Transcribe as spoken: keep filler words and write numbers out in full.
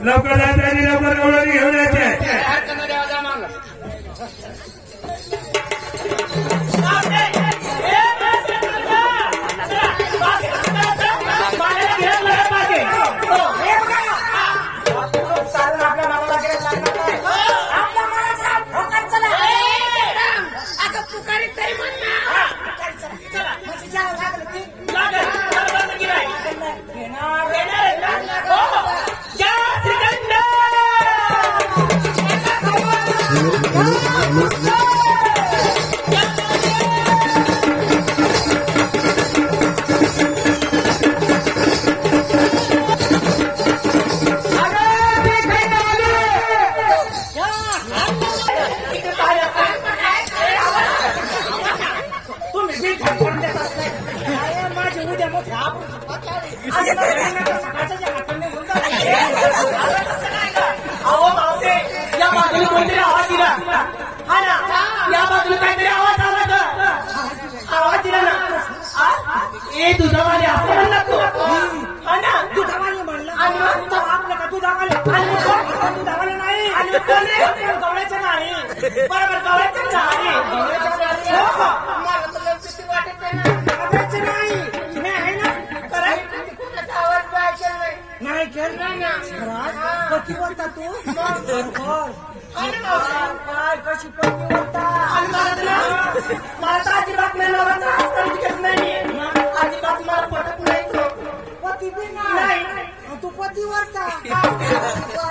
लवकर जायचं आणि लवकर गवळणी घेऊन यायचे. अहो मावसे या बाजूला कोणतरी आवाज दिला हा ना या बाजूला काहीतरी आवाज आला का आवाज दिला ना ए दुधावाले असं म्हणला तू हा ना दुधावाले म्हणलं आणि आपलं का दुधावाले दुधावाले नाही गवळ्याचं नाही बरोबर गवळ्याचं नाही नाही मी आहे ना खरं नाही केलं कशी बोलता तू काय कशी पत्नी बोलता मला तर अजिबात नाही नाही अजिबात मला पटत नाही पती बी नाही तू पती बोलता